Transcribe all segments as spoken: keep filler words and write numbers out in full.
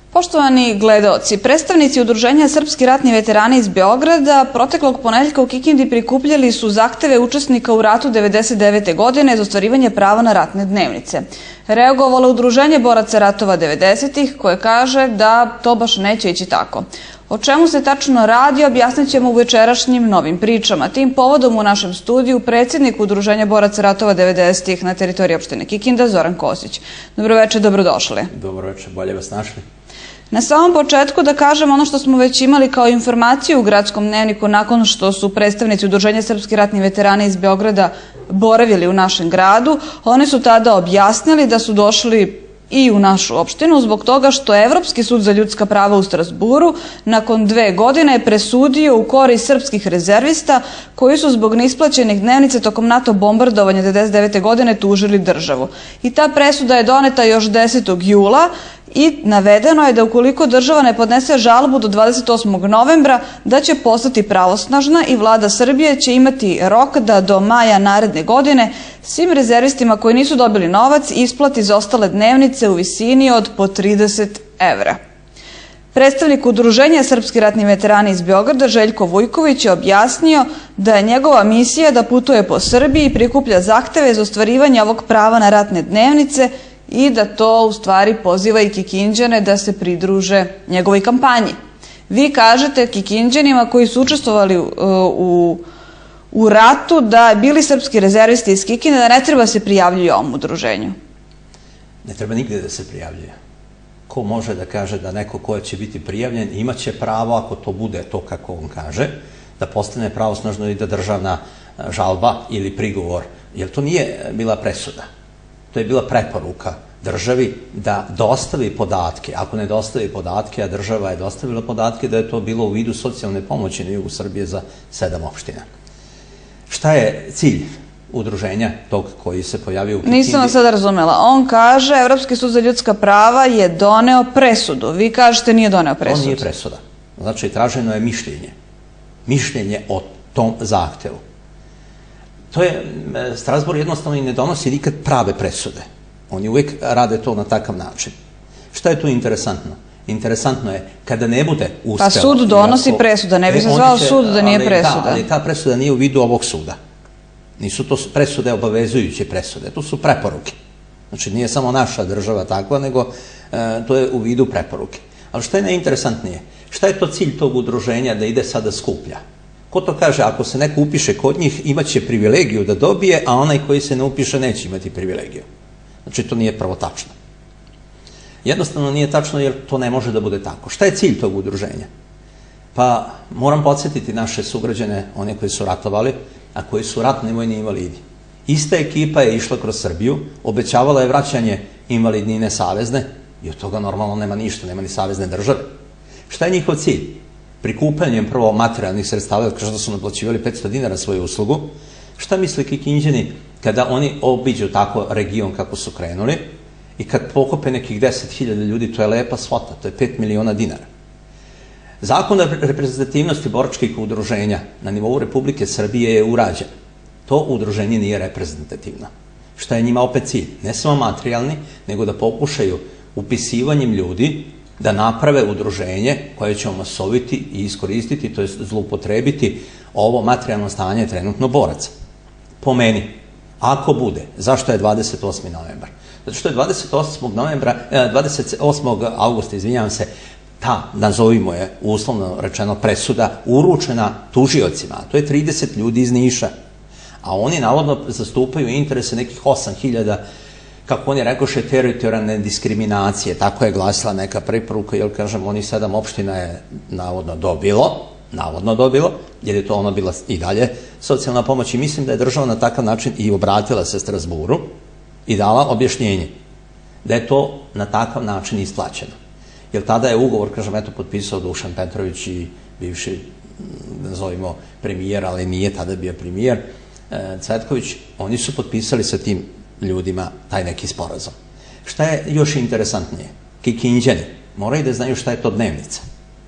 Poštovani gledaoci, predstavnici Udruženja Srpski ratni veterani iz Beograda proteklog ponedeljka u Kikindi prikupljali su zahteve učesnika u ratu devedeset devete. godine za ostvarivanje prava na ratne dnevnice. Reagovalo je Udruženje boraca ratova devedesetih koje kaže da to baš neće ići tako. O čemu se tačno radi objasnit ćemo u večerašnjim novim pričama. Tim povodom u našem studiju predsjednik Udruženja boraca ratova devedesetih na teritoriji opštine Kikinda, Zoran Kosić. Dobroveče, dobrodošli. Dobroveče, bolje vas našli. Na samom početku da kažem ono što smo već imali kao informaciju u gradskom dnevniku nakon što su predstavnici Udruženja Srpski ratni veterani iz Beograda boravili u našem gradu. Oni su tada objasnili da su došli i u našu opštinu zbog toga što je Evropski sud za ljudska prava u Strasburu nakon dve godine presudio u korist srpskih rezervista koji su zbog neisplaćenih dnevnica tokom NATO bombardovanja devedeset devete. godine tužili državu. I ta presuda je doneta još desetog jula i navedeno je da ukoliko država ne podnese žalbu do dvadeset osmog novembra da će postati pravosnažna i vlada Srbije će imati rok da do maja naredne godine svim rezervistima koji nisu dobili novac isplati za ostale dnevnice u visini od po trideset evra. Predstavnik Udruženja Srpski ratni veterani iz Beograda Željko Vujković je objasnio da je njegova misija da putuje po Srbiji i prikuplja zahteve za ostvarivanje ovog prava na ratne dnevnice i da to u stvari poziva i Kikinđane da se pridruže njegovoj kampanji. Vi kažete Kikinđanima koji su učestvovali u, u, u ratu da bili srpski rezervisti iz Kikinde da ne treba se prijavljuju ovom udruženju. Ne treba nigde da se prijavljuje. Ko može da kaže da neko ko će biti prijavljen imaće pravo, ako to bude to kako on kaže, da postane pravosnažno i da državna žalba ili prigovor, jer to nije bila presuda. To je bila preporuka državi da dostavi podatke. Ako ne dostavi podatke, a država je dostavila podatke, da je to bilo u vidu socijalne pomoći na jugu Srbije za sedam opština. Šta je cilj udruženja tog koji se pojavio u Kikindi? Nisam vas sada razumela. On kaže Evropski sud za ljudska prava je doneo presudu. Vi kažete nije doneo presudu. To nije presuda. Znači, traženo je mišljenje. Mišljenje o tom zahtevu. To je, Strasbourg jednostavno i ne donosi nikad prave presude. Oni uvijek rade to na takav način. Šta je tu interesantno? Interesantno je kada ne bude uspeo... Pa sud donosi presuda, ne bi se zvao sud da nije presuda. Da, ali ta presuda nije u vidu ovog suda. Nisu to presude obavezujuće presude, to su preporuke. Znači nije samo naša država takva, nego to je u vidu preporuke. Ali šta je najinteresantnije? Šta je to cilj tog udruženja da ide sada skuplja? Ko to kaže, ako se neko upiše kod njih, imaće privilegiju da dobije, a onaj koji se ne upiše neće imati privilegiju. Znači, to nije prvo tačno. Jednostavno nije tačno jer to ne može da bude tako. Šta je cilj tog udruženja? Pa moram podsjetiti naše sugrađane, one koji su ratovali, a koji su ratni vojni invalidi. Ista ekipa je išla kroz Srbiju, obećavala je vraćanje invalidnine savezne i od toga normalno nema ništa, nema ni savezne države. Šta je njihov cilj? Prikupljanjem prvo materijalnih sredstava, kao što su naplaćivali petsto dinara svoju uslugu. Šta misle Kikinđani kada oni obiđu tako region kako su krenuli i kad pokupe nekih deset hiljada ljudi, to je lepa svota, to je pet miliona dinara. Zakon o reprezentativnosti boračkih udruženja na nivou Republike Srbije je urađen. To udruženje nije reprezentativno. Šta je njima opet cilj? Ne samo materijalni, nego da pokušaju upisivanjem ljudi da naprave udruženje koje će omasoviti i iskoristiti, to je zloupotrebiti ovo materijalno stanje trenutno boraca. Po meni, ako bude, zašto je dvadeset osmi novembar? Zato što je dvadeset osmog novembra, dvadeset osmog avgusta, izvinjavam se, ta, nazovimo je, uslovno rečeno, presuda uručena tužiocima, a to je trideset ljudi iz Niša, a oni navodno zastupaju interese nekih osam hiljada, kako oni rekoše, teritorijalne diskriminacije, tako je glasila neka preporuka, jer kažem, oni sedam opština je navodno dobilo, navodno dobilo, jer je to ono bila i dalje socijalna pomoć i mislim da je država na takav način i obratila se Strasburu i dala objašnjenje da je to na takav način isplaćeno. Jer tada je ugovor, kažem, eto, potpisao Dušan Petrović i bivši, nazovimo, premijer, ali nije tada bio premijer, Cvetković, oni su potpisali sa tim ljudima taj neki sporazum. Šta je još interesantnije? Kikinđani moraju da znaju šta je to dnevnica.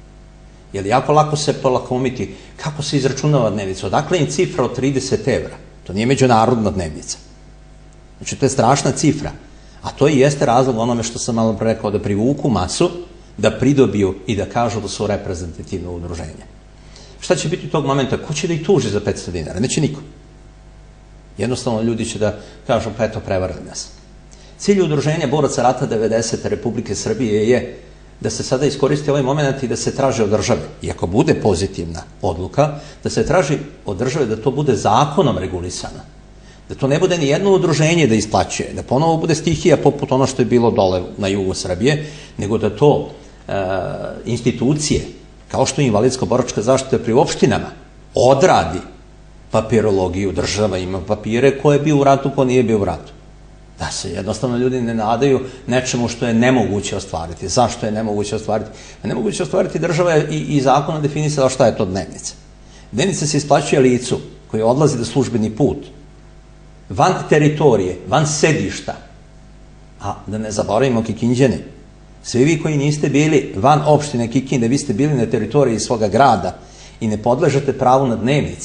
Jer jako lako se polakomiti kako se izračunava dnevnica. Odakle im cifra od trideset evra? To nije međunarodna dnevnica. Znači, to je strašna cifra. A to i jeste razlog onome što sam malo pre rekao, da privuku masu da pridobiju i da kažu da su reprezentativno udruženje. Šta će biti u tog momenta? Ko će da ih tuži za petsto dinara? Neće niko. Jednostavno ljudi će da kažu pa eto prevarili nas. Cilj udruženja boraca rata devedesete Republike Srbije je da se sada iskoristi ovaj moment i da se traži od države, i ako bude pozitivna odluka, da se traži od države da to bude zakonom regulisano. Da to ne bude ni jedno udruženje da isplaćuje, da ponovo bude stihija poput ono što je bilo dole na jugu Srbije, nego da to e, institucije, kao što je invalidsko-boračka zaštita pri opštinama, odradi papirologiju. Država ima papire ko je bio u ratu, ko nije bio u ratu. Da se jednostavno ljudi ne nadaju nečemu što je nemoguće ostvariti. Zašto je nemoguće ostvariti? Nemoguće ostvariti, država je i, i zakona definisala šta je to dnevnica. Dnevnica se isplaćuje licu koji odlazi da službeni put van teritorije, van sedišta, a da ne zaboravimo Kikinđane. Svi vi koji niste bili van opštine Kikinde, vi ste bili na teritoriji svoga grada i ne podležete pravu na dnevnice.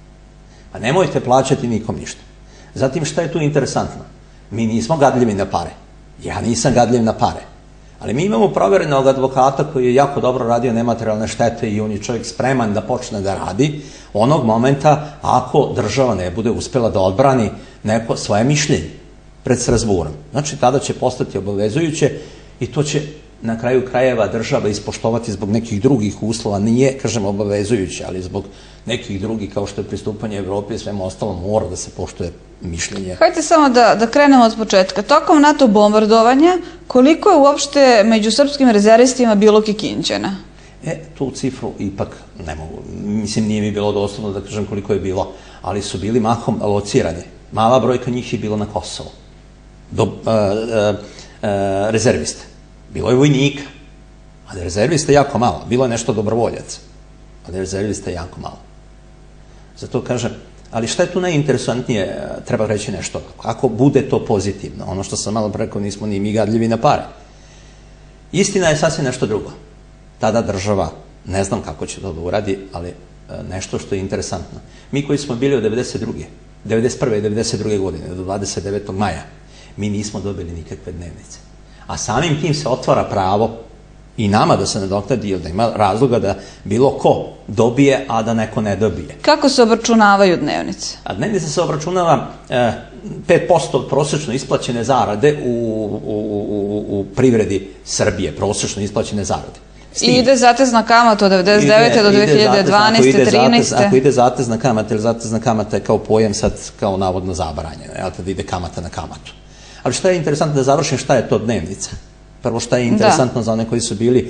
Pa nemojte plaćati nikom ništa. Zatim, šta je tu interesantno? Mi nismo gadljivi na pare. Ja nisam gadljiv na pare. Ali mi imamo proverenog advokata koji je jako dobro radio nematerijalne štete i on je čovjek spreman da počne da radi onog momenta ako država ne bude uspjela da odbrani neko svoje mišljenje pred Strazburom. Znači, tada će postati obavezujuće i to će na kraju krajeva država ispoštovati zbog nekih drugih uslova. Nije, kažem, obavezujuće, ali zbog nekih drugih, kao što je pristupanje Evropi i svemu ostalom, mora da se poštuje mišljenje. Hajde samo da, da krenemo od početka. Tokom NATO bombardovanja, koliko je uopšte među srpskim rezervistima bilo Kikinđana? E, tu cifru ipak ne mogu. Mislim, nije mi bilo doslovno da kažem koliko je bilo, ali su bili mahom alocirani. Mala brojka njih je bilo na Kosovu. Do, uh, uh, uh, rezerviste. Bilo je vojnika, ali rezerviste jako malo. Bilo je nešto dobrovoljaca, ali rezerviste jako malo. Zato kažem, ali šta je tu najinteresantnije, treba reći nešto. Ako bude to pozitivno, ono što sam malo rekao, nismo ni mi gadljivi na pare. Istina je sasvim nešto drugo. Tada država, ne znam kako će to da uradi, ali nešto što je interesantno. Mi koji smo bili od devedeset druge, devedeset prve i devedeset druge godine do dvadeset devetog maja, mi nismo dobili nikakve dnevnice. A samim tim se otvara pravo i nama da se nadoknadi, jer da ima razloga da bilo ko dobije, a da neko ne dobije. Kako se obračunavaju dnevnice? A dnevnica se obračunava e, pet posto od prosečno isplaćene zarade u, u, u, u privredi Srbije, prosečno isplaćene zarade. I ide zatezna kamata od devedeset devete do dve hiljade dvanaeste. trinaeste. Ako ide zatezna kamata, jer zatezna kamata je kao pojam sad kao navodno zabranjena, jel, tada ide kamata na kamatu. Ali šta je interesantno da završim, šta je to dnevnica? Prvo, šta je interesantno za one koji su bili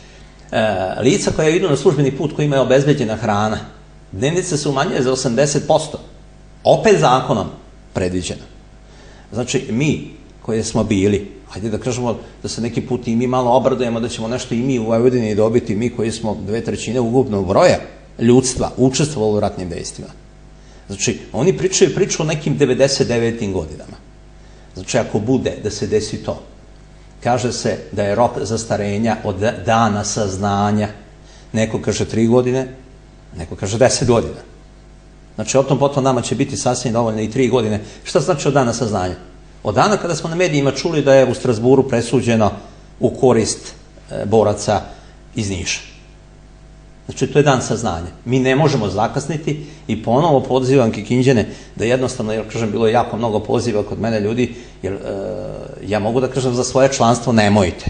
e, lica koja idu na službeni put kojima je obezbeđena hrana. Dnevnica se umanjuje za osamdeset posto. Opet zakonom predviđeno. Znači, mi koji smo bili, hajde da kažemo da se neki put i mi malo obradujemo da ćemo nešto i mi u Vojvodini dobiti, mi koji smo dve trećine ukupnog broja ljudstva učestvovali u ratnim dejstvima. Znači, oni pričaju priču o nekim devedeset devetim godinama. Znači, ako bude da se desi to, kaže se da je rok zastarenja od dana saznanja. Neko kaže tri godine, neko kaže deset godina. Znači, o tom potom nama će biti sasvim dovoljno i tri godine. Šta znači od dana saznanja? Od dana kada smo na medijima čuli da je u Strazburu presuđeno u korist e, boraca iz Niša. Znači, to je dan saznanja. Mi ne možemo zakasniti i ponovo pozivam Kikinđane da jednostavno, jer kažem, bilo je jako mnogo poziva kod mene ljudi, jer e, ja mogu da kažem za svoje članstvo nemojte.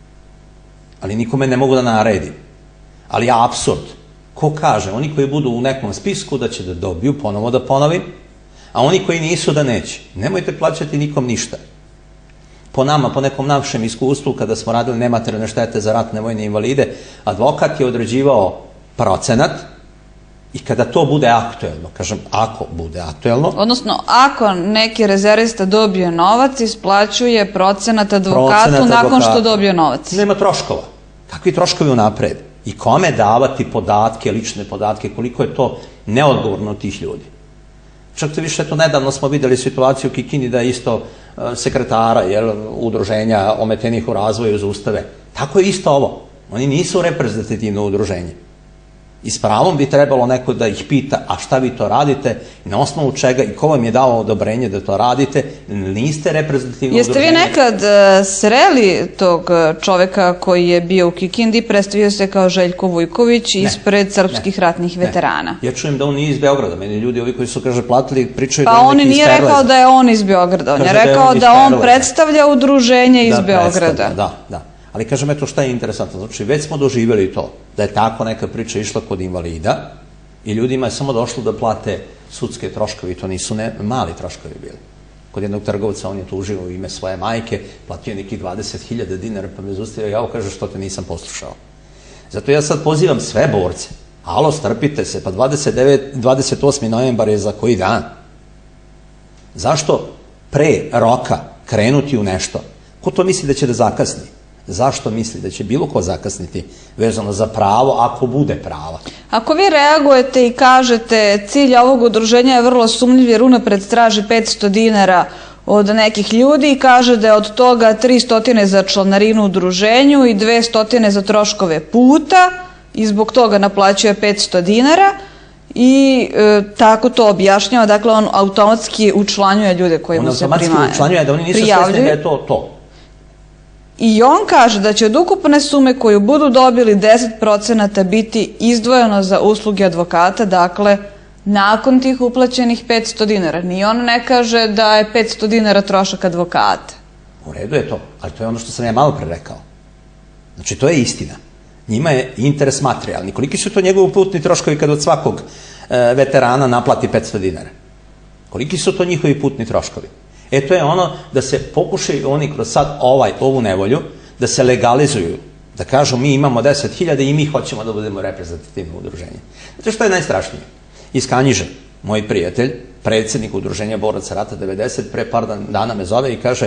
Ali nikome ne mogu da naredim. Ali ja apsurd. Ko kaže? Oni koji budu u nekom spisku da će da dobiju, ponovo da ponovim, a oni koji nisu da neće. Nemojte plaćati nikom ništa. Po nama, po nekom našem iskustvu, kada smo radili nematerijalne štete za ratne vojne invalide, advokat je određivao procenat i kada to bude aktuelno, kažem, ako bude aktuelno... Odnosno, ako neki rezervista dobije novac, isplaćuje procenat advokatu procenat nakon advokatu. što dobije novac. Nema troškova. Kakvi troškovi unapred? I kome davati podatke, lične podatke, koliko je to neodgovorno od tih ljudi? Čak to više, eto, nedavno smo videli situaciju u Kikindi da je isto uh, sekretara, jel, udruženja ometenih u razvoju za ustave. Tako je isto ovo. Oni nisu reprezentativno udruženje. I s pravom bi trebalo neko da ih pita, a šta vi to radite, na osnovu čega i ko vam je dao odobrenje da to radite, niste reprezentativno udruženje. Jeste vi nekad sreli tog čoveka koji je bio u Kikindi, predstavio se kao Željko Vujković ispred srpskih ratnih veterana? Ja čujem da on nije iz Beograda, meni ljudi ovi koji su, kaže, platili, pričaju pa da je on neki iz nije rekao da je on iz Beograda, on je rekao da on predstavlja udruženje iz Beograda. Da, da. Ali kažem, eto šta je interesantno, znači već smo doživjeli to, da je tako neka priča išla kod invalida i ljudima je samo došlo da plate sudske troškovi, to nisu mali troškovi bili. Kod jednog trgovca on je tužio u ime svoje majke, platio neki dvadeset hiljada dinara, pa me zustavio, ja kaže što te nisam poslušao. Zato ja sad pozivam sve borce, alo, strpite se, pa dvadeset osmi novembar je za koji dan. Zašto pre roka krenuti u nešto? Ko to misli da će da zakasni? Zašto misli da će bilo ko zakasniti vezano za pravo, ako bude prava? Ako vi reagujete i kažete cilj ovog udruženja je vrlo sumnjiv jer unapred traži petsto dinara od nekih ljudi i kaže da je od toga tristo za članarinu udruženju i dvesta za troškove puta i zbog toga naplaćuje petsto dinara i tako to objašnjava, dakle on automatski učlanjuje ljude koji mu se prijavljuju. On automatski učlanjuje da oni nisu svesni da je to to. I on kaže da će od ukupne sume koju budu dobili deset procenata biti izdvojeno za usluge advokata, dakle nakon tih uplaćenih petsto dinara. Ni on ne kaže da je petsto dinara trošak advokata. U redu je to, ali to je ono što sam ja malo pre rekao. Znači to je istina. Njima je interes materijalni. Koliki su to njegovi putni troškovi kad od svakog veterana naplati petsto dinara? Koliki su to njihovi putni troškovi? E to je ono da se pokušaju oni kroz sad ovaj, ovu nevolju, da se legalizuju, da kažu mi imamo deset hiljada i mi hoćemo da budemo reprezentativno udruženje. Znate što je najstrašnije? Iz Kanjiže, moj prijatelj, predsjednik udruženja boraca rata devedeset, pre par dana me zove i kaže,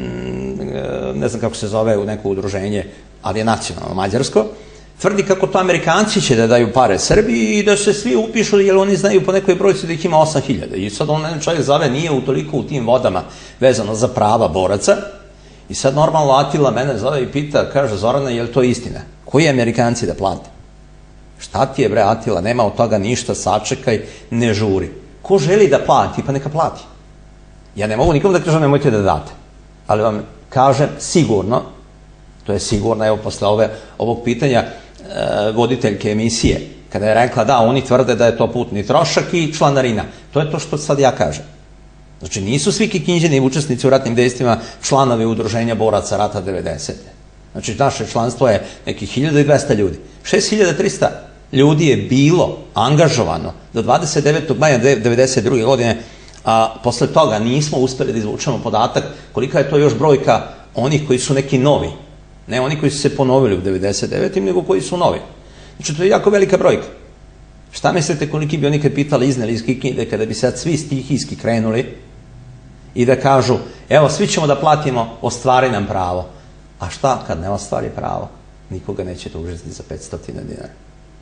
ne znam kako se zove u neko udruženje, ali je nacionalno mađarsko, tvrdi kako to Amerikanci će da daju pare Srbiji i da se svi upišu jer oni znaju po nekoj brojci da ih ima osam hiljada. I sad on čovjek zove, nije u toliko u tim vodama vezano za prava boraca. I sad normalno Atila mene zove i pita, kaže Zorana, je li to istina? Koji Amerikanci da plate? Šta ti je bre Atila, nema od toga ništa, sačekaj, ne žuri. Ko želi da plati, pa neka plati. Ja ne mogu nikom da kažem nemojte da date. Ali vam kažem sigurno, to je sigurno, evo posle ovog pitanja voditeljke emisije, kada je rekla da, oni tvrde da je to putni trošak i članarina. To je to što sad ja kažem. Znači nisu svi Kikinđani učesnici u ratnim dejstvima članovi udruženja boraca rata devedesete. Znači naše članstvo je nekih hiljadu dvesta ljudi. šest hiljada trista ljudi je bilo angažovano do dvadeset devetog maja devedeset druge godine, a posle toga nismo uspeli da izvučemo podatak kolika je to još brojka onih koji su neki novi. Ne oni koji su se ponovili u devedeset devetom nego koji su novi. Znači to je jako velika brojka. Šta mislite koliki bi oni kad pitali izneli iz Kikinde kada bi sad svi stihijski krenuli i da kažu evo svi ćemo da platimo, ostvari nam pravo. A šta kad ne ostvari pravo? Nikoga neće tužiti za petsto dinara.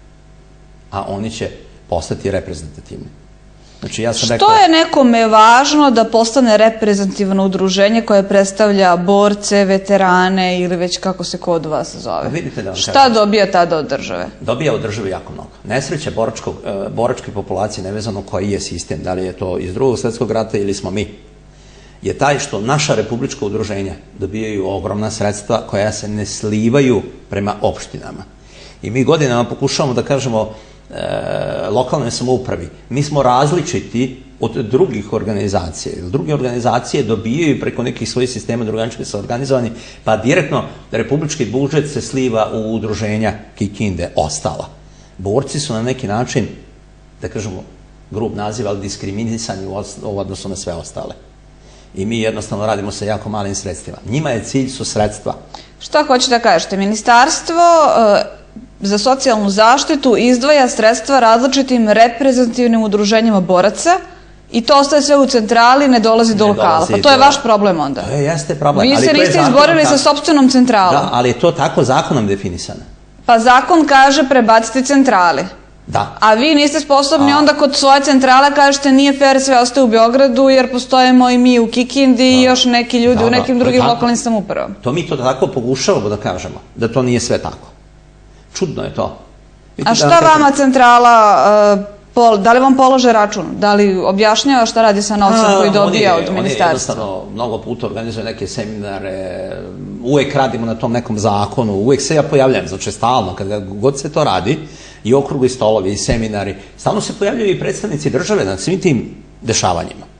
A oni će postati reprezentativni. Znači, ja sam rekao... Što je nekome važno da postane reprezentativno udruženje koje predstavlja borce, veterane ili već kako se kod vas zove? Šta dobija tada od države? Dobija od države jako mnogo. Nesreća boračke populacije, nevezano koji je sistem, da li je to iz drugog svjetskog rata ili smo mi, je taj što naša republička udruženja dobijaju ogromna sredstva koja se ne slivaju prema opštinama. I mi godinama pokušavamo da kažemo lokalnoj samoupravi, mi smo različiti od drugih organizacija. Druge organizacije dobijaju preko nekih svojih sistema drugačije su organizovani, pa direktno republički budžet se sliva u udruženja Kikinde, ostala. Borci su na neki način, da kažemo, grub naziv, ali diskriminisani u odnosu na sve ostale. I mi jednostavno radimo sa jako malim sredstvima. Njima je cilj su sredstva. Šta hoćete da kažete? Ministarstvo za socijalnu zaštitu izdvaja sredstva različitim reprezentativnim udruženjima boraca i to ostaje sve u centrali, ne dolazi do lokala. Pa to je vaš problem onda. To jeste problem. Vi se niste izborili sa sopstvenom centralom. Da, ali je to tako zakonom definisano. Pa zakon kaže prebaciti centrali. Da. A vi niste sposobni onda kod svoje centrale kažete nije fair, sve ostaje u Beogradu jer postojimo i mi u Kikindi i još neki ljudi u nekim drugim lokalnim samoupravama. To mi to tako pokušavamo da kažemo, da to nije sve tako. Čudno je to. A šta vama centrala, da li vam polože račun? Da li objašnjava šta radi sa novcem koji dobija od ministarstva? Oni jednostavno mnogo puta organizuju neke seminare, uvek radimo na tom nekom zakonu, uvek se ja pojavljam, znači stalno, kada god se to radi, i okrugli stolovi, i seminari, stalno se pojavljaju i predstavnici države na svim tim dešavanjima.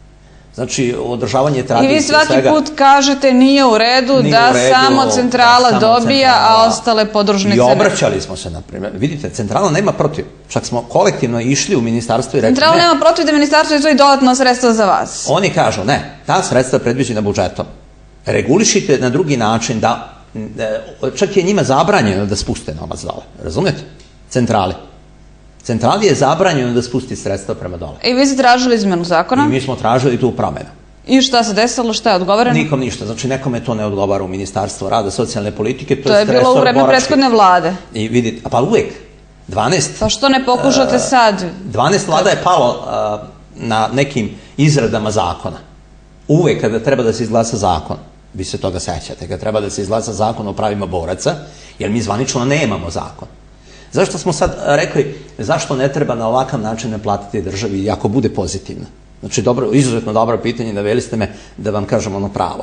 Znači, održavanje tradicije. I vi svaki put kažete nije u redu da samo centrala dobija, a ostale podružnice ne. I obraćali smo se, na primjer. Vidite, centrala nema protiv. Čak smo kolektivno išli u ministarstvo i rekli ne. Centrala nema protiv da ministarstvo izdvoji dodatno sredstva za vas. Oni kažu ne, ta sredstva predviđena budžetom. Regulišite na drugi način da, čak je njima zabranjeno da spuste novac dole. Razumete? Centrali. Centrali je zabranjeno da spusti sredstva prema dole. I vi ste tražili izmenu zakona? I mi smo tražili tu promenu. I šta se desilo, šta je odgovoreno? Nikom ništa, znači nekome to ne odgovara u Ministarstvu rada, socijalne politike. To je bilo u vreme prethodne vlade. I vidite, pa uvijek, dvanaest... Pa što ne pokušate sad? dvanaest vlada je palo na nekim izradama zakona. Uvijek kada treba da se izglasa zakon, vi se toga sećate, kada treba da se izglasa zakon o pravima boraca, jer mi zvanično nemamo zakon. Zašto smo sad rekli, zašto ne treba na ovakav način ne platiti državi, ako bude pozitivno? Znači, izuzetno dobro pitanje, naveli ste me da vam kažem ono pravo.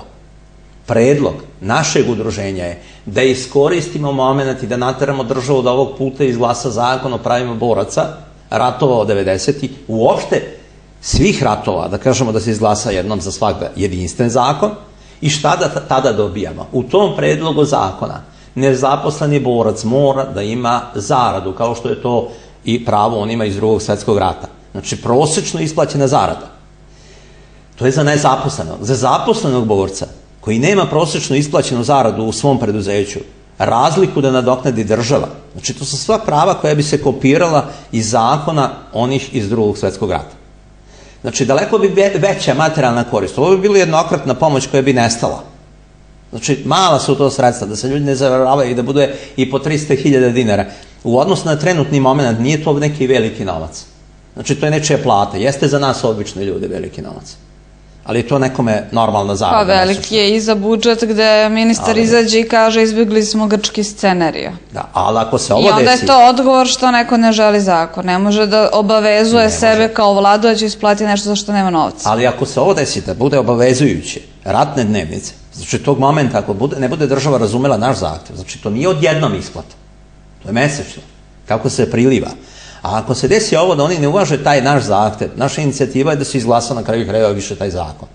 Predlog našeg udruženja je da iskoristimo moment i da nateramo državu da ovog puta izglasa zakon o pravima boraca, ratova od devedesetih, uopšte svih ratova, da kažemo da se izglasa jednom za svakda jedinstven zakon, i šta da tada dobijamo? U tom predlogu zakona nezaposleni borac mora da ima zaradu, kao što je to i pravo onima iz Drugog svjetskog rata. Znači, prosečno isplaćena zarada. To je za nezaposlenog. Za zaposlenog borca, koji nema prosečno isplaćenu zaradu u svom preduzeću, razliku da nadoknadi država. Znači, to su sva prava koja bi se kopirala iz zakona onih iz Drugog svjetskog rata. Znači, daleko bi veća materijalna korist. Ovo bi bilo jednokratna pomoć koja bi nestala. Znači, mala su to sredstva, da se ljudi ne zavaravaju i da bude i po trista hiljada dinara. U odnosu na trenutni moment nije to neki veliki novac. Znači, to je nečija plata. Jeste za nas obični ljudi veliki novac. Ali je to nekome normalna zarada. Pa veliki je i za budžet gde ministar izađe i kaže izbjegli smo grčki scenariju. Da, ali ako se ovo desi... I onda je to odgovor što neko ne želi zakon. Ne može da obavezuje sebe kao vladu da će isplati nešto za što nema novca. Ali ako se ovo desi da bude obavezujuće, ratne dnevnice, znači tog momenta ako ne bude država razumela naš zahtev, znači to nije odjednom isplata. To je mesečno. Kako se priliva. A ako se desi ovo da oni ne uvaže taj naš zahtev, naša inicijativa je da se izglasa na kraju krajeva više taj zakon.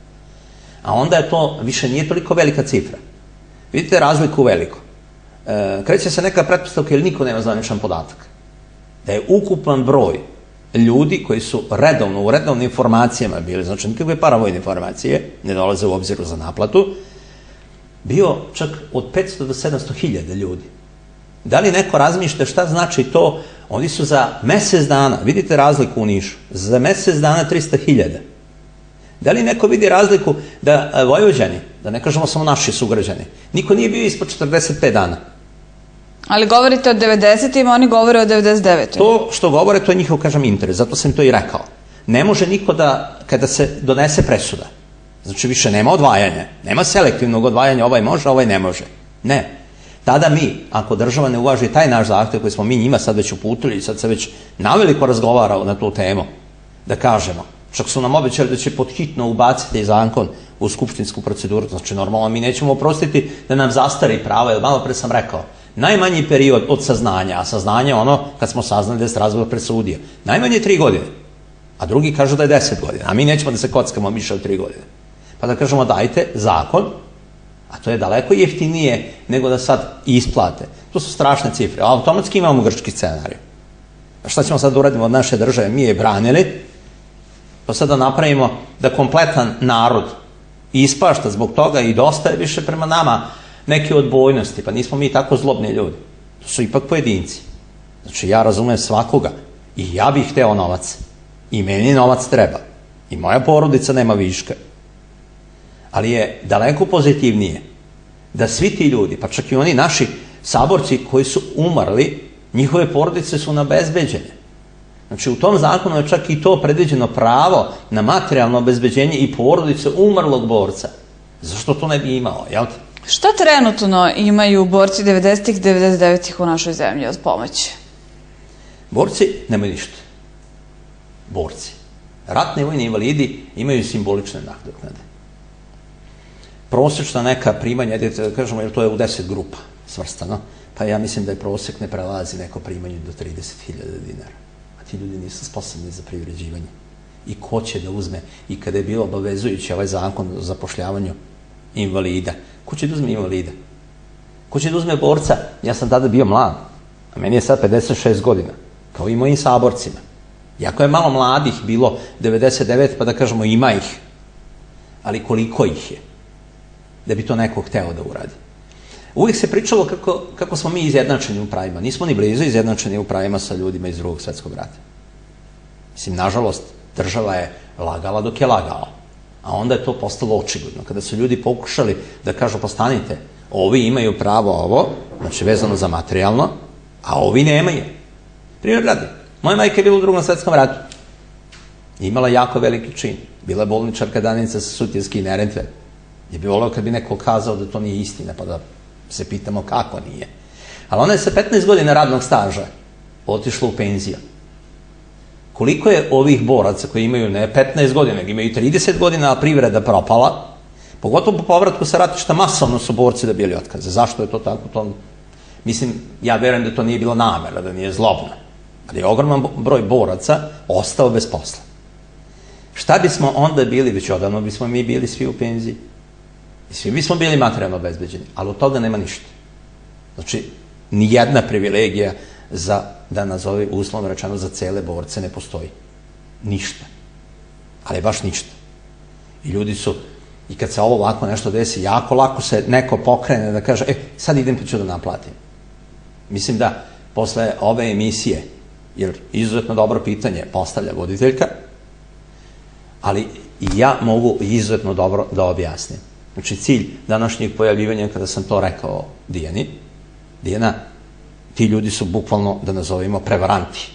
A onda je to, više nije toliko velika cifra. Vidite razliku veliku. E, kreće se neka pretpostavka jer niko nema zvaničan podatak. Da je ukupan broj ljudi koji su redovno, u redovnim informacijama bili, znači nikakve paravojne informacije, ne dolaze u obziru za naplatu, bio čak od petsto do sedamsto hiljada ljudi. Da li neko razmišlja šta znači to? Oni su za mesec dana, vidite razliku u Nišu, za mesec dana trista hiljada. Da li neko vidi razliku da Vojvođani, da ne kažemo samo naši sugrađani, niko nije bio ispod četrdeset pet dana. Ali govorite o devedesetim, oni govore o devedeset devetim. To što govore, to je njihov, kažem, interes, zato sam to i rekao. Ne može niko da, kada se donese presuda, znači više nema odvajanja, nema selektivnog odvajanja, ovaj može, ovaj ne može. Ne. Tada mi, ako država ne uvaži taj naš zahtev koji smo mi njima sad već uputili i sad se već naveliko razgovarao na tu temu, da kažemo, čak su nam obećali da će podhitno ubaciti zakon u skupštinsku proceduru, znači normalno mi nećemo oprostiti da nam zastari prava, jer malo pre sam rekao, najmanji period od saznanja, a saznanje ono kad smo saznali da je Strazbur presudio, najmanje tri godine, a drugi kažu da je deset godina, a mi nećemo da se kockamo više od tri godine. Pa da kažemo dajte zakon, a to je daleko jeftinije nego da sad isplate. To su strašne cifre. Automatski imamo grčki scenarij. A šta ćemo sad da uradimo od naše države? Mi je branili, pa sad da napravimo da kompletan narod ispašta zbog toga i dosta je više prema nama neke odbojnosti. Pa nismo mi tako zlobni ljudi. To su ipak pojedinci. Znači ja razumem svakoga i ja bih hteo novac. I meni novac treba. I moja porodica nema viška. Ali je daleko pozitivnije da svi ti ljudi, pa čak i oni naši saborci koji su umrli, njihove porodice su nabezbeđene. Znači u tom zakonu je čak i to predviđeno pravo na materijalno obezbeđenje i porodice umrlog borca. Zašto to ne bi imao, jel te? Šta trenutno imaju borci devedesetih i devedeset devetih u našoj zemlji od pomoći? Borci nemaju ništa. Borci. Ratni vojni invalidi imaju simbolične nadoknade. Prosečna neka primanja, kažemo, jer to je u deset grupa svrstano, pa ja mislim da je prosek ne prelazi neko primanje do trideset hiljada dinara. A ti ljudi nisu sposobni za privređivanje. I ko će da uzme, i kada je bilo obavezujući ovaj zakon o zapošljavanju invalida, ko će da uzme invalida? Ko će da uzme borca? Ja sam tada bio mlad, a meni je sad pedeset šest godina, kao i mojim saborcima. Jako je malo mladih bilo, devedeset devet, pa da kažemo ima ih, ali koliko ih je, da bi to neko hteo da uradi. Uvijek se pričalo kako, kako smo mi izjednačeni u pravima. Nismo ni blizu izjednačeni u pravima sa ljudima iz drugog svetskog rata. Mislim, nažalost, država je lagala dok je lagala. A onda je to postalo očigledno. Kada su ljudi pokušali da kažu, postanite, ovi imaju pravo ovo, znači vezano za materijalno, a ovi nemaju. Primjer radi. Moja majka je bila u drugom svetskom ratu. Imala jako veliki čin. Bila je bolničarka Danica sa Sutjeske i Neretve. Je bi voleo kad bi neko kazao da to nije istina, pa da se pitamo kako nije. Ali ona je sa petnaest godina radnog staža otišla u penziju. Koliko je ovih boraca koji imaju ne petnaest godina, nego imaju trideset godina, a privreda propala, pogotovo po povratku sa ratišta, masovno su borci dobili otkaze. Zašto je to tako? To, mislim, ja verujem da to nije bilo namera, da nije zlobno. Ali je ogroman broj boraca ostao bez posla. Šta bismo onda bili, već odavno bismo mi bili svi u penziji. I svi bismo bili materijalno obezbeđeni, ali od toga nema ništa. Znači, nijedna privilegija za, da nazove uslovno rečeno, za cele borce ne postoji. Ništa. Ali baš ništa. I ljudi su, i kad se ovo ovako nešto desi, jako lako se neko pokrene da kaže, e, sad idem pa ću da naplatim. Mislim da posle ove emisije, jer izuzetno dobro pitanje postavlja voditeljka, ali i ja mogu izuzetno dobro da objasnim. Znači, cilj današnjeg pojavljivanja, kada sam to rekao Dijani, Dijana, ti ljudi su bukvalno, da nazovemo, prevaranti.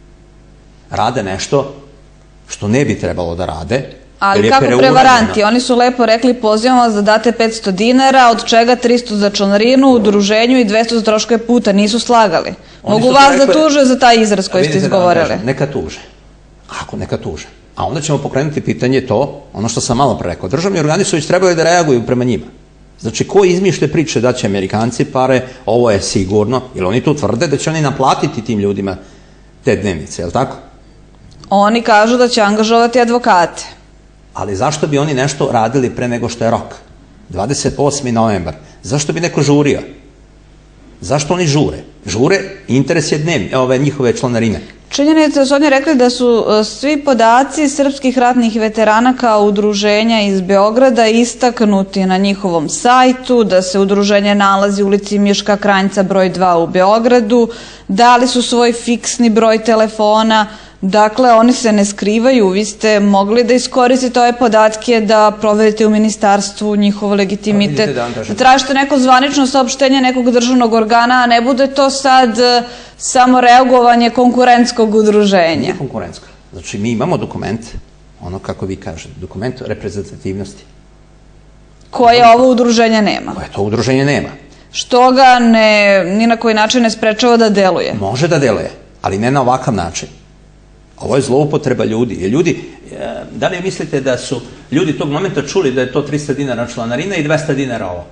Rade nešto što ne bi trebalo da rade. Ali kako prevaranti? Oni su lepo rekli, pozivamo vas da date petsto dinara, od čega tristo za članarinu, udruženju i dvesta za troškove puta. Nisu slagali. Mogu vas da tuže za taj izraz koji ste izgovorili. Neka tuže. Ako, neka tuže. A onda ćemo pokrenuti pitanje to, ono što sam malo pre rekao. Državni organi su već trebali da reaguju prema njima. Znači, ko izmišlja priče da će Amerikanci pare, ovo je sigurno, jer oni tu tvrde da će oni naplatiti tim ljudima te dnevnice, je li tako? Oni kažu da će angažovati advokate. Ali zašto bi oni nešto radili pre nego što je rok? dvadeset osmi novembar. Zašto bi neko žurio? Zašto oni žure? Žure, interes je dnevni, ove njihove članarine. Činjenica su oni rekli da su svi podaci srpskih ratnih veterana kao udruženja iz Beograda istaknuti na njihovom sajtu, da se udruženje nalazi u ulici Miška Kranjca broj dva u Beogradu, dali su svoj fiksni broj telefona, dakle oni se ne skrivaju, vi ste mogli da iskoristite ove podatke, da proverite u ministarstvu njihov legitimitet, da tražite neko zvanično saopštenje nekog državnog organa, a ne bude to sad samo reagovanje konkurentskog udruženja. Nije konkurentsko. Znači, mi imamo dokument, ono kako vi kažete, dokument reprezentativnosti. Koje ovo udruženje nema. Koje to udruženje nema. Što ga ni na koji način ne sprečava da deluje. Može da deluje, ali ne na ovakav način. Ovo je zloupotreba ljudi. Jer ljudi, da li mislite da su ljudi tog momenta čuli da je to trista dinara članarina i dvesta dinara ovo?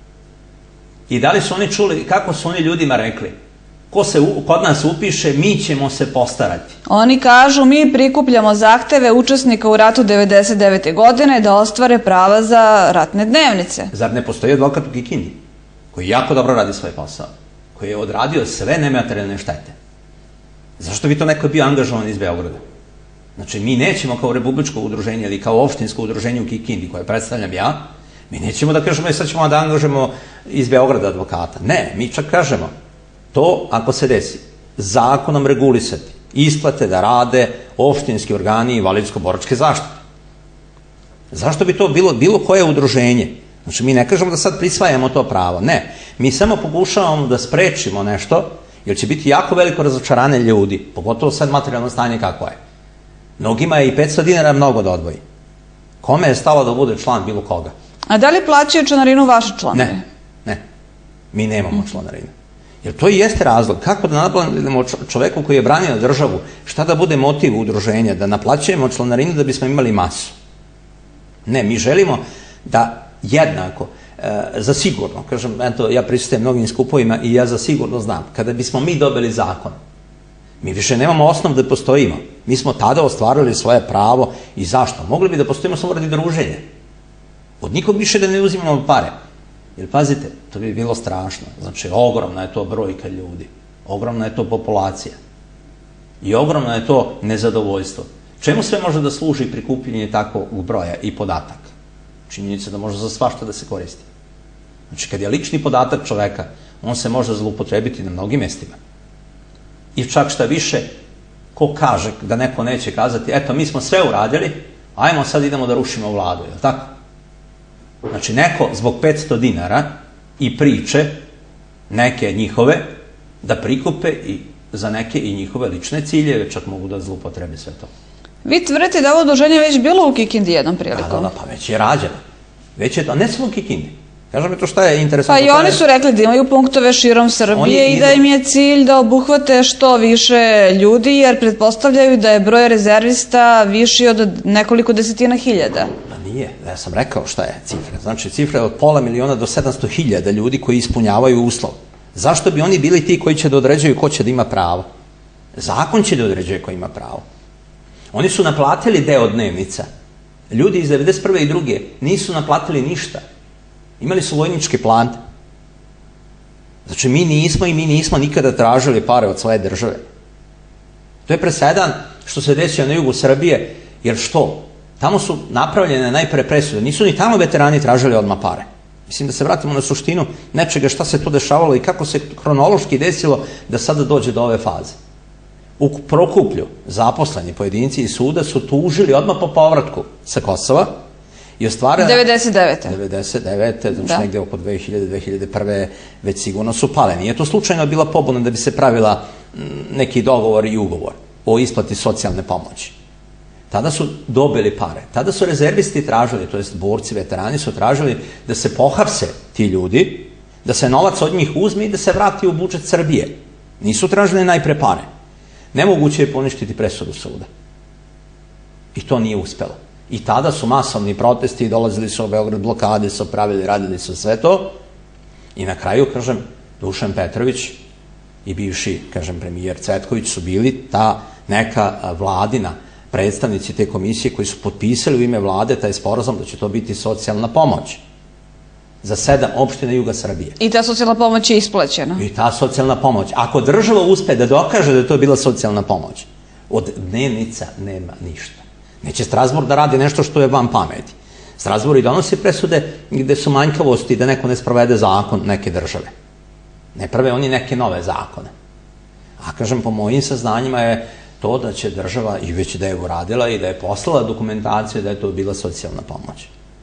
I da li su oni čuli, kako su oni ljudima rekli? Ko se kod nas upiše, mi ćemo se postarati. Oni kažu, mi prikupljamo zahteve učesnika u ratu devedeset devete godine da ostvare prava za ratne dnevnice. Zar ne postoji advokat u Kikindi, koji jako dobro radi svoj posao, koji je odradio sve nematerijalne štete? Zašto bi to neko bio angažovan iz Beograda? Znači, mi nećemo kao republičko udruženje ili kao opštinsko udruženje u Kikindi, koje predstavljam ja, mi nećemo da kažemo, sad ćemo da angažujemo iz Beograda advokata. Ne, mi čak kažemo, to, ako se desi, zakonom regulisati, isplate da rade opštinski organi invalidsko-boračke zaštite. Zašto bi to bilo bilo koje udruženje? Znači, mi ne kažemo da sad prisvajamo to pravo, ne. Mi samo pokušavamo da sprečimo nešto, jer će biti jako veliko razočaranje ljudi, pogotovo sad materijalno stanje kako je. Mnogima je i petsto dinara mnogo da odvoji. Kome je stalo da bude član bilo koga? A da li plaćaju članarinu vaši članovi? Ne, ne. Mi nemamo članarinu. Jer to i jeste razlog. Kako da naplatimo čoveku koji je branio državu, šta da bude motiv udruženja, da naplaćujemo članarinu da bismo imali masu? Ne, mi želimo da jednako, e, za sigurno, kažem, eto, ja prisustvujem mnogim skupovima i ja za sigurno znam, kada bismo mi dobili zakon, mi više nemamo osnov da postojimo. Mi smo tada ostvarili svoje pravo i zašto? Mogli bi da postojimo samo radi druženja. Od nikog više da ne uzimamo pare. Jer pazite, to bi bilo strašno. Znači, ogromna je to brojka ljudi. Ogromna je to populacija. I ogromno je to nezadovoljstvo. Čemu sve može da služi prikupljanje takvog broja i podataka? Činjenica da može za svašta da se koristi. Znači, kad je lični podatak čoveka, on se može zloupotrebiti na mnogim mestima. I čak šta više, ko kaže da neko neće kazati, eto, mi smo sve uradili, ajmo sad idemo da rušimo vladu, je li tako? Znači, neko zbog petsto dinara i priče, neke njihove, da prikupe i za neke i njihove lične ciljeve, čak mogu da zloupotrebe sve to. Vi tvrdite da ovo udruženje već bilo u Kikindi jednom prilikom. Da, da, pa već je rađeno. Već je to, ne samo u Kikindi. Kažem mi to šta je interesantno. Pa i oni su rekli da imaju punktove širom Srbije i da im je cilj da obuhvate što više ljudi, jer pretpostavljaju da je broj rezervista viši od nekoliko desetina hiljada. Pa nije, ja sam rekao šta je cifra. Znači, cifra je od pola miliona do sedamsto hiljada ljudi koji ispunjavaju uslov. Zašto bi oni bili ti koji će da određuju ko će da ima pravo? Zakon će da određuje ko ima pravo. Oni su naplatili deo dnevnica. Ljudi iz devedeset prve i druge nisu naplatili ništa. Imali su vojnički plan. Znači, mi nismo i mi nismo nikada tražili pare od svoje države. To je presedan što se desio na jugu Srbije, jer što? Tamo su napravljene najpre presude. Nisu ni tamo veterani tražili odmah pare. Mislim da se vratimo na suštinu nečega šta se tu dešavalo i kako se hronološki desilo da sada dođe do ove faze. U Prokuplju zaposleni pojedinci iz suda su tužili odmah po povratku sa Kosova i ostvarili... devedeset devete. devedeset devete, znači negde oko dve hiljade, dve hiljade prve već sigurno su pale. Nije to slučajno bila pobuna da bi se pravila neki dogovor i ugovor o isplati socijalne pomoći. Tada su dobili pare. Tada su rezervisti tražili, to jest borci, veterani su tražili da se pohapse ti ljudi, da se novac od njih uzme i da se vrati u budžet Srbije. Nisu tražili najpre pare. Nemoguće je poništiti presudu suda. I to nije uspelo. I tada su masovni protesti i dolazili su u Beograd, blokade su pravili, radili su sve to. I na kraju, kažem, Dušan Petrović i bivši, kažem, premijer Cvetković su bili ta neka vladina predstavnici te komisije koji su potpisali u ime vlade taj sporazum da će to biti socijalna pomoć za sedam opština juga Srbije. I ta socijalna pomoć je isplaćena. I ta socijalna pomoć. Ako država uspe da dokaže da je to bila socijalna pomoć, od dnevnica nema ništa. Neće Strazbur da radi nešto što je van pameti. Strazbur i donosi presude gde su manjkavosti da neko ne sprovede zakon neke države. Ne prave oni neke nove zakone. A kažem, po mojim saznanjima je to da će država i već da je uradila i da je poslala dokumentaciju da je to bila socijalna pomoć.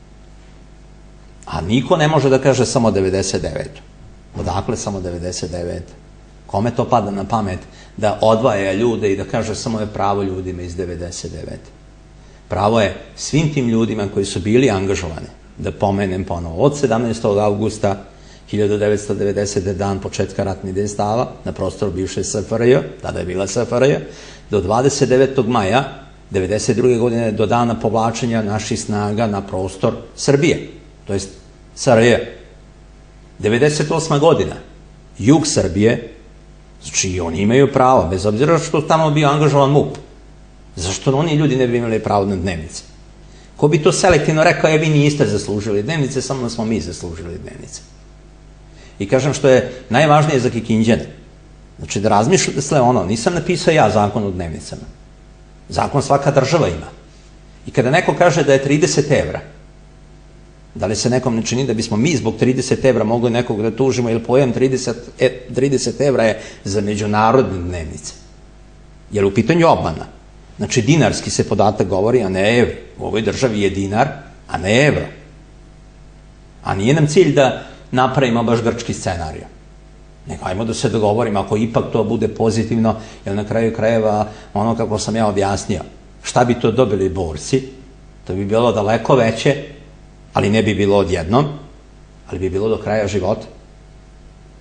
A niko ne može da kaže samo devedeset devete. Odakle samo devedeset devete? Kome to pada na pamet da odvaja ljude i da kaže samo je pravo ljudima iz devedeset devete? Pravo je svim tim ljudima koji su bili angažovani, da pomenem ponovo, od sedamnaestog avgusta hiljadu devetsto devedesete. dan početka ratnih dejstava na prostoru bivše S F R J, tada je bila S F R J, do dvadeset devetog maja devedeset druge. godine do dana povlačenja naših snaga na prostor Srbije, to jest S R J. devedeset osma. godina, jug Srbije, znači oni imaju pravo, bez obzira što tamo bio angažovan M U P. Zašto oni ljudi ne bi imali pravo na dnevnice? Ko bi to selektivno rekao, je vi niste zaslužili dnevnice, samo da smo mi zaslužili dnevnice. I kažem što je najvažnije za Kikinđane. Znači da razmišljate ono, nisam napisao ja zakon o dnevnicama. Zakon svaka država ima. I kada neko kaže da je trideset evra, da li se nekom ne čini da bismo mi zbog trideset evra mogli nekog da tužimo, jer pojam trideset evra je za međunarodne dnevnice. Jer u pitanju obmana. Znači dinarski se podatak govori, a ne evro. U ovoj državi je dinar, a ne evro. A nije nam cilj da napravimo baš grčki scenarij. Nego ajmo da se dogovorimo, ako ipak to bude pozitivno, jer na kraju krajeva, ono kako sam ja objasnio, šta bi to dobili borci, to bi bilo daleko veće, ali ne bi bilo odjednom, ali bi bilo do kraja života.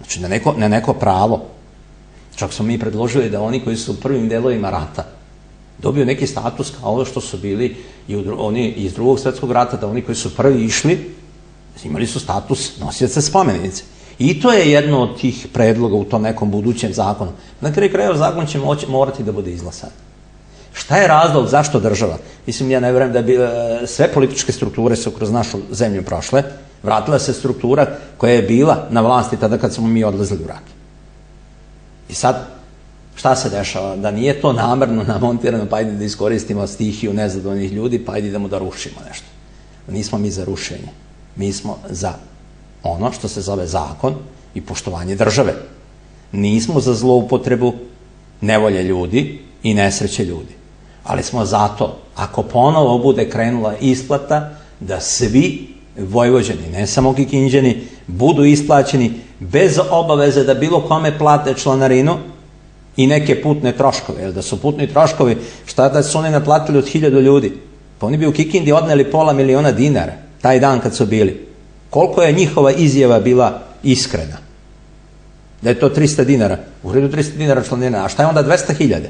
Znači, na neko, na neko pravo. Čak smo mi predložili da oni koji su u prvim delovima rata dobiju neki status kao ovo što su bili i oni iz drugog svjetskog rata, da oni koji su prvi išli imali su status nosioca spomenice. I to je jedno od tih predloga u tom nekom budućem zakonu. Na kraju krajeva zakon će moći, morati da bude izglasan. Šta je razlog, zašto država? Mislim, ja ne vjerujem da bi sve političke strukture su kroz našu zemlju prošle, vratila se struktura koja je bila na vlasti tada kad smo mi odlazili u rat. I sad, šta se dešava? Da nije to namerno namontirano, pa ajde da iskoristimo stihiju nezadovoljnih ljudi, pa ajde idemo da rušimo nešto. Nismo mi za rušenje. Mi smo za ono što se zove zakon i poštovanje države. Nismo za zloupotrebu nevolje ljudi i nesreće ljudi. Ali smo zato, ako ponovo bude krenula isplata, da svi Vojvođani, ne samo Kikinđani, budu isplaćeni bez obaveze da bilo kome plate članarinu i neke putne troškove. Jer da su putni troškovi, šta da su oni naplatili od hiljadu ljudi? Pa oni bi u Kikindi odneli pola miliona dinara taj dan kad su bili. Koliko je njihova izjava bila iskrena? Da je to trista dinara. U redu trista dinara članarina. A šta je onda dvesta hiljada?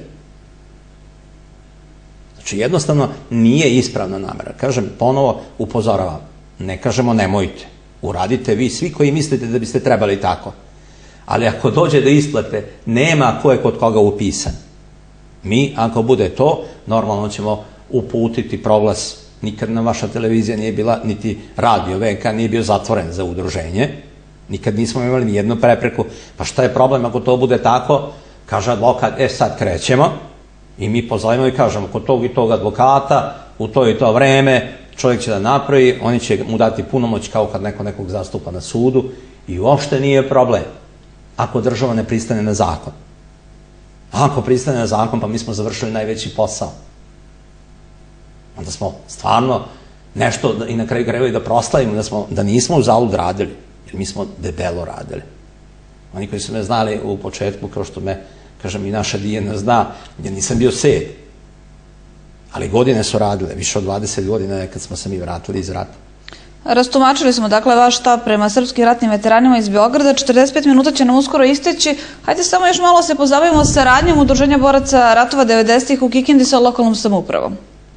Znači jednostavno nije ispravna namera. Kažem, ponovo upozoravam. Ne kažemo nemojte. Uradite vi svi koji mislite da biste trebali tako. Ali ako dođe do isplate, nema ko je kod koga upisan. Mi, ako bude to, normalno ćemo uputiti proglas. Nikad na vaša televizija nije bila, niti radio V K nije bio zatvoren za udruženje. Nikad nismo imali ni jednu prepreku. Pa šta je problem ako to bude tako? Kaže advokat, e sad krećemo. I mi pozovemo i kažemo, kod tog i tog advokata, u to i to vreme, čovjek će da napravi, oni će mu dati punomoć kao kad neko nekog zastupa na sudu i uopšte nije problem ako država ne pristane na zakon. Ako pristane na zakon, pa mi smo završili najveći posao. Onda smo stvarno nešto i na kraju krajeva i da proslavimo da, smo, da nismo uzalud radili, jer mi smo debelo radili. Oni koji su me znali u početku, kao što me, kažem, i naša Dijana zna, ja nisam bio sed. Ali godine su radile, više od dvadeset godina je kad smo se mi vratili iz rata. Rastumačili smo, dakle, vaš stav prema srpskim ratnim veteranima iz Beograda. četrdeset pet minuta će nam uskoro isteći. Hajde samo još malo se pozabavimo saradnjom Udruženja boraca ratova devedesetih u Kikindi sa lokalnom samoupravom.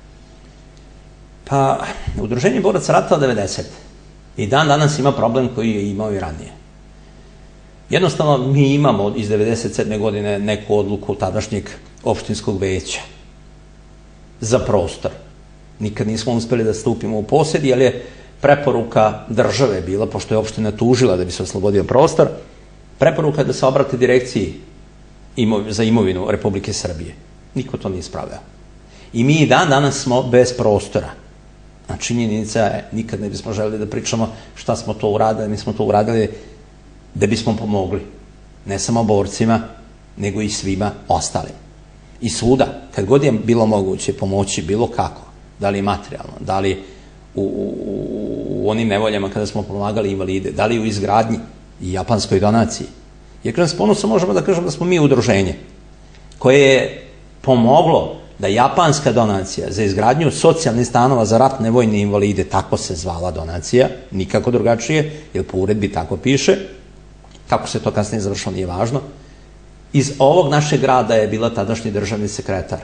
Pa, Udruženje boraca ratova devedesetih i dan danas ima problem koji je imao i ranije. Jednostavno, mi imamo iz devedeset sedme godine neku odluku tadašnjeg opštinskog veća za prostor. Nikad nismo uspeli da stupimo u posjed, jer je preporuka države bila, pošto je opština tužila da bi se oslobodio prostor, preporuka da se obrate direkciji za imovinu Republike Srbije. Niko to nije ispravljao. I mi i dan danas smo bez prostora. A činjenica je, nikad ne bismo želeli da pričamo šta smo to uradili, mi smo to uradili da bismo pomogli. Ne samo borcima, nego i svima ostalim. I svuda, kad god je bilo moguće pomoći bilo kako, da li materijalno, da li u, u, u onim nevoljama kada smo pomagali invalide, da li u izgradnji i japanskoj donaciji. Jer kada s ponosom možemo da kažemo da smo mi udruženje koje je pomoglo da japanska donacija za izgradnju socijalnih stanova za ratne vojne invalide, tako se zvala donacija, nikako drugačije, jer po uredbi tako piše, kako se to kasnije završilo nije važno, iz ovog našeg grada je bila tadašnji državni sekretar.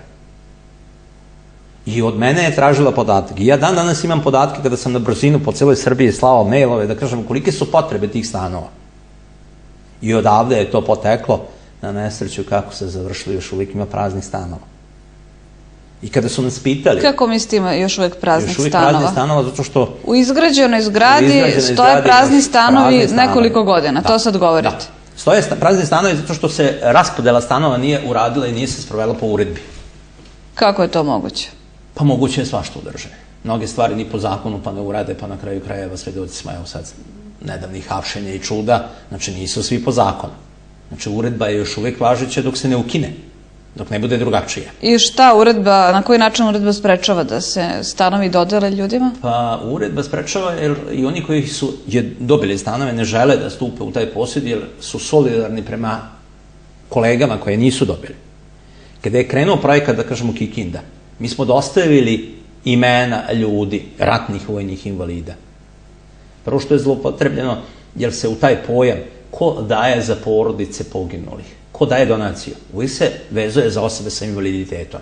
I od mene je tražila podatak. I ja dan danas imam podatke kada sam na brzinu po celoj Srbiji slao mailove da kažem kolike su potrebe tih stanova. I odavde je to poteklo na nesreću kako se završilo, još uvijek ima praznih stanova. I kada su nas pitali... Kako mislite ima još uvijek praznih stanova? Još uvijek praznih stanova zato što... U izgrađenoj zgradi stoje prazni stanovi nekoliko godina, to sad govorite. Stoje prazni stanovi zato što se raspodela stanova nije uradila i nije se sprovela po uredbi. Kako je to moguće? Pa moguće je svašta u državi. Mnoge stvari ni po zakonu pa ne urade, pa na kraju krajeva svedoci smo, evo sad, nedavnih hapšenja i čuda, znači nisu svi po zakonu. Znači uredba je još uvijek važeća dok se ne ukine, dok ne bude drugačije. I šta uredba, na koji način uredba sprečava da se stanovi dodele ljudima? Pa uredba sprečava jer i oni koji su dobili stanove ne žele da stupe u taj posjed jer su solidarni prema kolegama koje nisu dobili. Kada je krenuo projekat, da kažemo Kikinda, mi smo dostavili imena ljudi, ratnih vojnih invalida. Prvo što je zloupotrebljeno, jer se u taj pojam ko daje za porodice poginulih, ko daje donaciju. Uvijek se vezuje za osobe sa invaliditetom.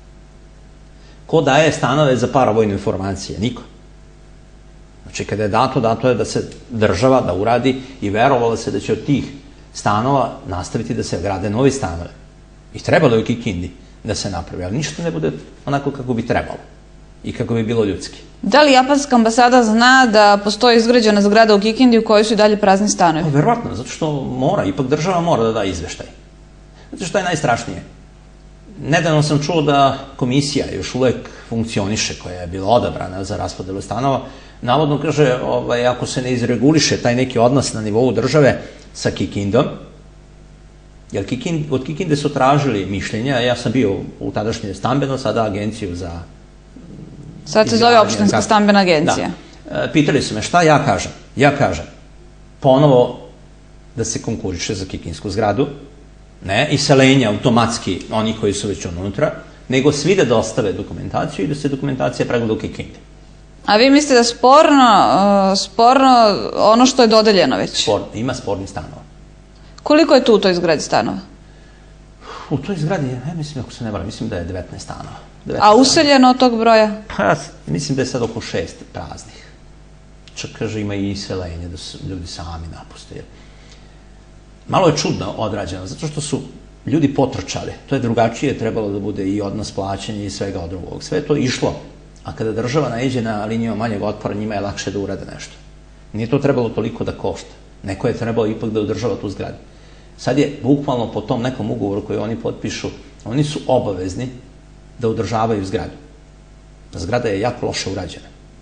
Ko daje stanove za paravojne formacije? Niko. Znači, kada je dato, dato je da se država, da uradi i verovalo se da će od tih stanova nastaviti da se grade novi stanove. I trebalo je u Kikindi da se napravi, ali ništa ne bude onako kako bi trebalo i kako bi bilo ljudski. Da li japanska ambasada zna da postoji izgrađena zgrada u Kikindi u kojoj su i dalje prazni stanovi? Pa, verovatno, zato što mora, ipak država mora da da izveštaj. Zato što je najstrašnije. Nedavno sam čuo da komisija još uvek funkcioniše, koja je bila odabrana za raspodelu stanova, navodno kaže, ovaj, ako se ne izreguliše taj neki odnos na nivou države sa Kikindom, jer Kikind, od Kikinde su tražili mišljenja, ja sam bio u tadašnje stambeno, sada agenciju za... Sad se zove opštinska stambena agencija. Da. E, pitali su me šta ja kažem. Ja kažem, ponovo da se konkuriše za kikinsku zgradu, ne, iselenja automatski oni koji su već unutra, nego svi da dostave dokumentaciju i da se dokumentacija pregleda u Kikindi. A vi mislite da sporno, uh, sporno ono što je dodeljeno već? Spor, ima spornih stanova. Koliko je tu u toj zgradi stanova? U toj zgradi, ja mislim, ako se ne varam, mislim da je devetnaest stanova. A useljeno od tog broja? Pa, mislim da je sad oko šest praznih. Čak, kaže, ima i iselenje, da su ljudi sami napuste. Malo je čudno odrađeno, zato što su ljudi potrčali. To je drugačije, trebalo da bude i odnos plaćanja i svega od drugog. Sve je to išlo. A kada država naiđe na liniju manjeg otpora, njima je lakše da urade nešto. Nije to trebalo toliko da košta. Neko je trebalo ipak da održava tu zgradu. Sad je bukvalno po tom nekom ugovoru koji oni potpišu, oni su obavezni da održavaju zgradu. Zgrada je jako loše urađena.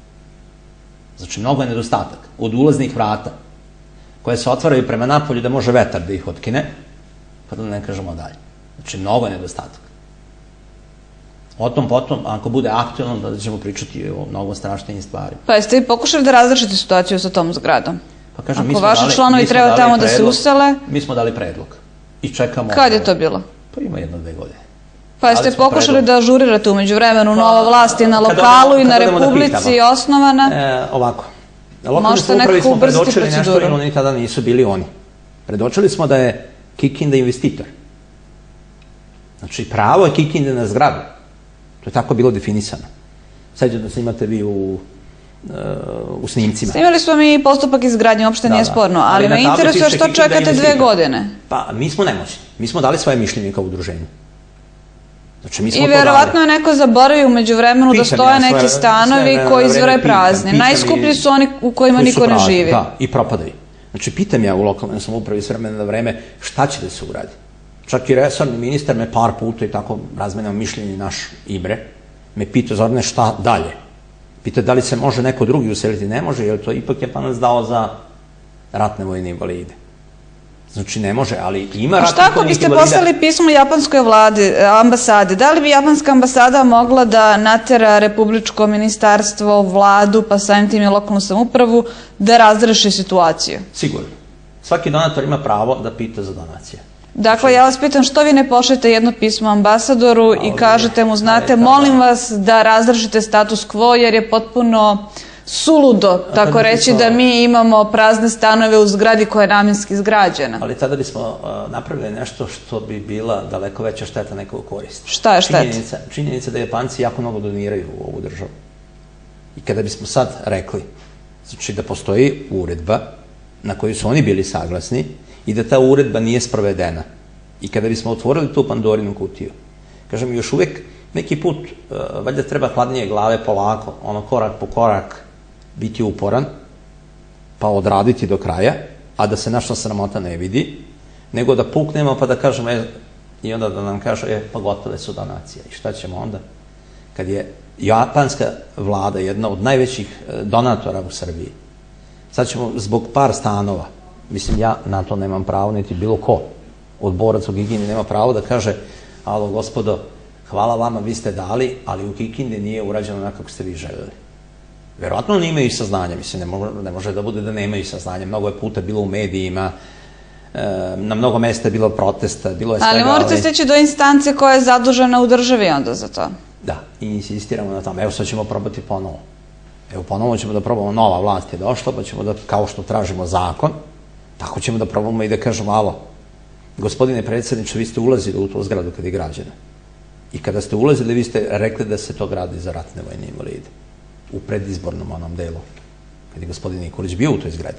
Znači, mnogo je nedostatak. Od ulaznih vrata, koje se otvaraju prema napolju da može vetar da ih otkine, pa da ne kažemo dalje. Znači, mnogo je nedostatak. O tom potom, ako bude aktualno, da ćemo pričati o mnogo strašnijim stvarima. Pa jeste vi pokušali da razrešite situaciju sa tom zgradom? Pa kažem, ako mi smo vaši dali, članovi mi smo treba dali tamo predlog, da se usele... Mi smo dali predlog. I čekamo... Kad je to bilo? Pa ima jedno, dve godine. Pa jeste pokušali da ažurirate umeđu vremenu, nova vlast je na lokalu i na republici osnovana? E, ovako. Lokalni samoupravi smo predočili nešto i oni tada nisu bili oni. Predočili smo da je Kikinda investitor. Znači, pravo je Kikinde na zgradu. To je tako bilo definisano. Sad da se imate vi u, u snimcima. Snimali smo mi postupak izgradnje, uopšte nije sporno, ali me interesuje što čekate dve godine. Pa, mi smo nemoćni. Mi smo dali svoje mišljenje kao udruženje. Znači, mi smo I verovatno je neko zaboravio umeđu vremenu da stoje neki stanovi koji izvore prazni. Najskuplji su oni u kojima niko ne živi. Da, i propadaju. Znači, pitam ja u lokalnoj samoupravi s vremena na vreme šta će da se uradi. Čak i resorni ministar me par puta i tako razmenao mišljenje naš Ibre, me pita, Zorane, šta dalje? Pita da li se može neko drugi useliti. Ne može, jer to ipak je Japanac dao za ratne vojne invalide. Znači, ne može, ali ima ratnih vojnih invalida. A šta ako biste poslali pismo japanskoj vladi, ambasade? Da li bi japanska ambasada mogla da natera republičko ministarstvo, vladu, pa samim tim i lokalnu samoupravu, da razreši situaciju? Sigurno. Svaki donator ima pravo da pita za donacije. Dakle, ja vas pitam, što vi ne pošaljete jedno pismo ambasadoru i kažete mu, znate, molim vas da razrešite status quo, jer je potpuno suludo, tako reći, da mi imamo prazne stanove u zgradi koja je namjenski izgrađena. Ali tada bismo napravili nešto što bi bila daleko veća šteta nekog korista. Šta je šteta? Činjenica da Japanci jako mnogo doniraju u ovu državu. I kada bismo sad rekli, znači da postoji uredba na koju su oni bili saglasni, i da ta uredba nije sprovedena. I kada bismo otvorili tu Pandorinu kutiju, kažem, još uvek neki put, valjda treba hladnije glave polako, ono korak po korak, biti uporan, pa odraditi do kraja, a da se naša sramota ne vidi, nego da puknemo pa da kažemo, e, i onda da nam kaže, e, pa gotove su donacije. I šta ćemo onda? Kad je japanska vlada jedna od najvećih donatora u Srbiji, sad ćemo zbog par stanova, mislim, ja na to nemam pravo, niti bilo ko od boraca u Kikindi nema pravo da kaže, alo, gospodo, hvala vama, vi ste dali, ali u Kikindi nije urađeno onako kako ste vi željeli. Verovatno oni imaju saznanja, mislim, ne može da bude da nemaju saznanja. Mnogo je puta bilo u medijima, na mnogo mesta je bilo protesta, bilo je svega... Ali morate stići do instance koja je zadužena u državi onda za to. Da, i insistiramo na tome. Evo sad ćemo probati ponovo. Evo ponovo ćemo da probamo, nova vlast je došla, pa ćemo da, kao što tražimo zakon, Ako ćemo da probamo i da kažemo, alo, gospodine predsjedniče, vi ste ulazili u tu zgradu kada je građena. I kada ste ulazili, vi ste rekli da se to gradi za ratne vojne invalide. U predizbornom onom delu. Kad je gospodin Nikolić bio u toj zgradi.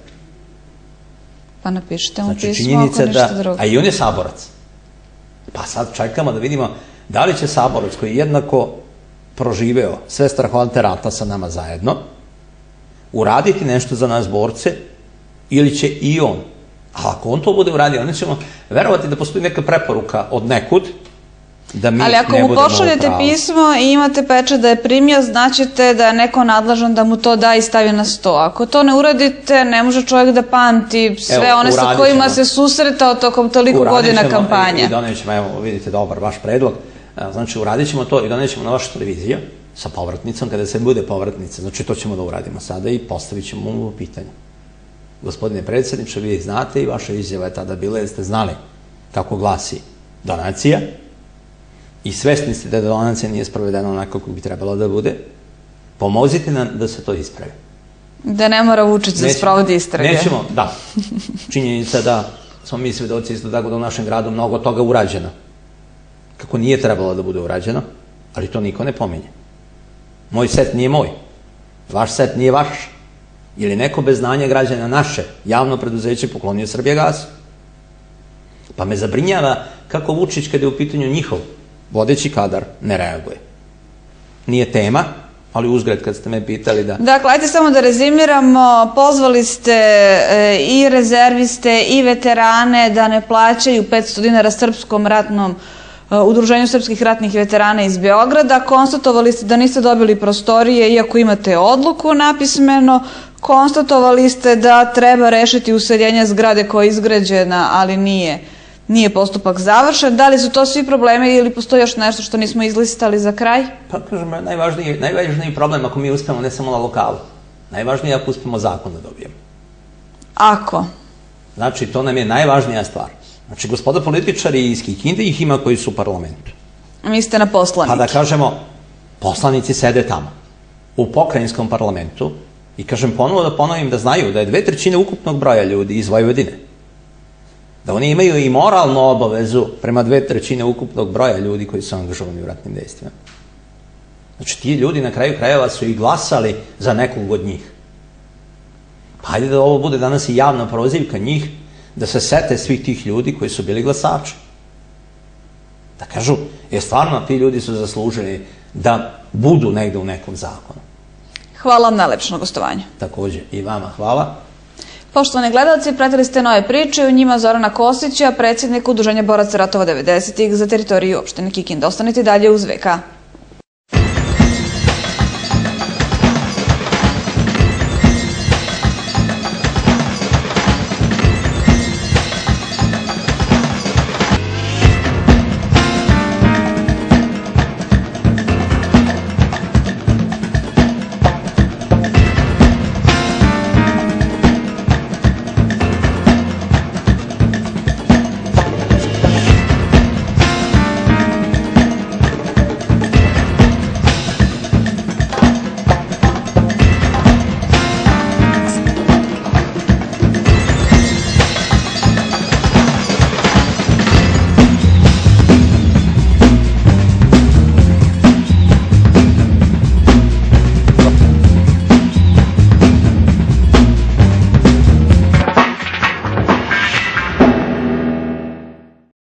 Pa napišite mu Znači, pismo činjenica ako ništa da, drugo. a i on je saborac. Pa sad čekamo da vidimo da li će saborac koji je jednako proživeo sve strahovate rata sa nama zajedno, uraditi nešto za nas borce, ili će i on. A ako on to bude uradio, onda ćemo verovati da postoji neka preporuka od nekud, da mi ne budemo u pravu. Ali ako mu pošaljete pismo i imate pečat da je primio, znaćete da je neko nadležan da mu to da i stavi na sto. Ako to ne uradite, ne može čovjek da pamti sve one sa kojima se susretao tokom toliko godina kampanja. I donećemo, ćemo, evo vidite, dobar vaš predlog, znači uradit ćemo to i donećemo na vašu televiziju sa povratnicom, kada se bude povratnica, znači to ćemo da uradimo sada i postavit ćemo mu pitanje. Gospodine predsjedniče, vi znate i vaša izjava je tada bila, jer ste znali kako glasi donacija i svesni ste da donacija nije sprovedena onako kako bi trebalo da bude, pomozite nam da se to ispravi. Da ne mora Vučić da sprovodi istrage. Nećemo, da. Činjenica da smo mi svedoci isto tako da u našem gradu mnogo toga urađeno. Kako nije trebalo da bude urađeno, ali to niko ne pominje. Moj set nije moj. Vaš set nije vaš. Ili neko bez znanja građana naše javno preduzeće poklonio Srbijagasu. Pa me zabrinjava kako Vučić, kada je u pitanju njihov vodeći kadar, ne reaguje. Nije tema, ali uzgred kad ste me pitali da... Dakle, ajde samo da rezimiramo, pozvali ste i rezerviste i veterane da ne plaćaju petsto dinara Srpskom ratnom Udruženju srpskih ratnih veterana iz Beograda, konstatovali ste da niste dobili prostorije iako imate odluku napismeno, konstatovali ste da treba rešiti useljenje zgrade koja je izgrađena, ali nije, nije postupak završen. Da li su to svi problemi ili postoji još nešto što nismo izlistali za kraj? Pa kažem, najvažniji, najvažniji problem ako mi uspemo ne samo na lokalu, najvažnije je ako uspemo zakon da dobijemo. Ako? Znači, to nam je najvažnija stvar. Znači, gospoda političari iz Kikinde ih ima koji su u parlamentu. Mi ste na poslanike. Pa da kažemo, poslanici sede tamo, u pokrajinskom parlamentu, i kažem ponovo da ponovim da znaju da je dve trećine ukupnog broja ljudi iz Vojvodine. Da oni imaju i moralnu obavezu prema dve trećine ukupnog broja ljudi koji su angažovani u ratnim dejstvima. Znači, ti ljudi na kraju krajeva su i glasali za nekog od njih. Pa hajde da ovo bude danas i javna prozivka njih, da se sete svih tih ljudi koji su bili glasači. Da kažu, je stvarno ti ljudi su zaslužili da budu negde u nekom zakonu. Hvala vam najlepše na gostovanju. Takođe, i vama hvala. Poštovani gledalci, pratili ste nove priče, u njima Zorana Kostića, predsjednika Udruženja boraca ratova devedesetih za teritoriju opštine Kikinda. Ostanite dalje uz V K.